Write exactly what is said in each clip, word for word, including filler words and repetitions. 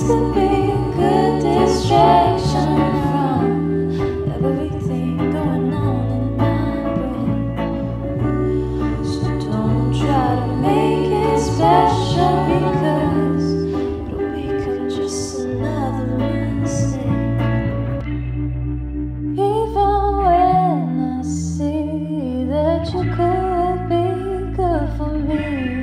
could be a good distraction from everything going on in my brain. So don't try to make it special, because it'll become just another mistake. Even when I see that you could be good for me,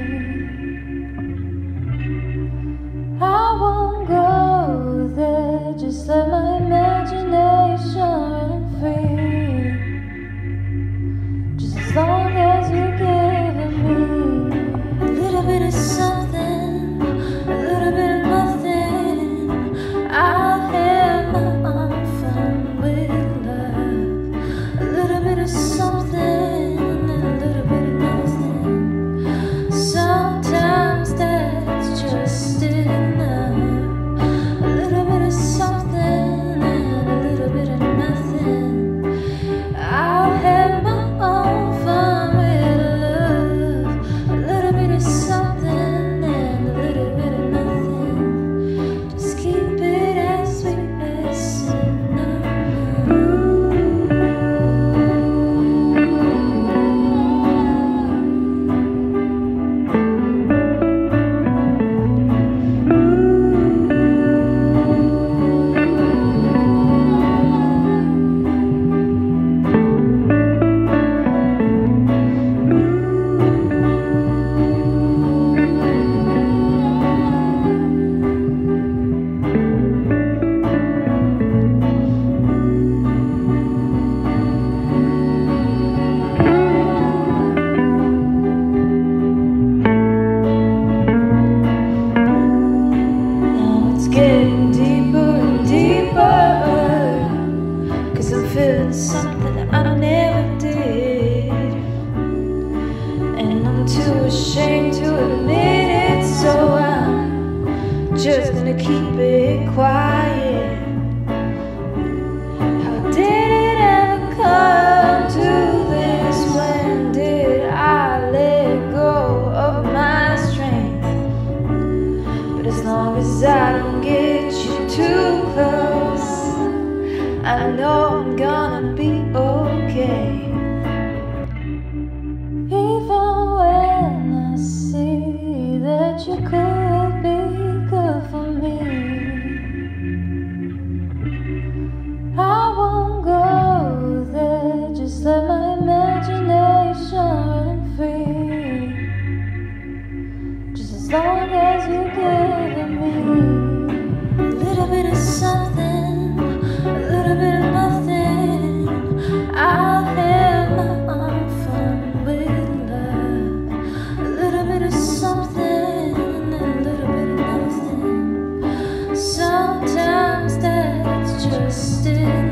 I won't go there. Just let my imagination run free. Just as long as you're giving me a little bit of something, a little bit of nothing, I'll have my own fun with love. A little bit of something, and a little bit of nothing. Sometimes that's just enough. A little bit of something and a little bit of nothing. I'll have my own fun with love. A little bit of something and a little bit of nothing. Just keep it as sweet as cinnamon. Getting deeper and deeper, 'cause I'm feeling something that I never did, and I'm too ashamed to admit it, so I'm just gonna keep it quiet. How did it ever come to this? When did I let go of my strength? But as long as I don't get you too close, I know I'm gonna be okay. Even when I see that you could be good for me, I won't go there. Just let my imagination run free. Just as long as you're giving me a little bit of something, a little bit of nothing, I'll have my own fun with love. A little bit of something and a little bit of nothing. Sometimes that's just it.